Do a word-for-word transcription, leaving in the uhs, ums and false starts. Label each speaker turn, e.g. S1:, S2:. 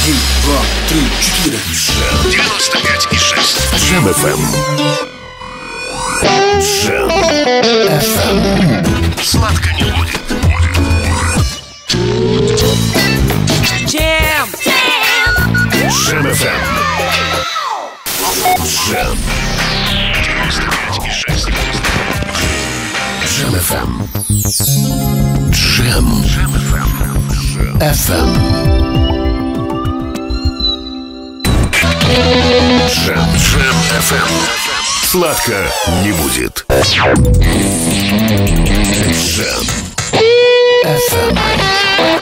S1: Один, два, три, четыре.
S2: Джем девяносто пять и шесть.
S3: Джем эф эм. Джем эф эм.
S2: Сладко не будет.
S4: Джем!
S3: Джем эф эм. Джем.
S2: девяносто пять и шесть.
S3: Джем эф эм. Джем эф эм. Джем, Джем эф эм. Сладко не будет. Джем эф эм.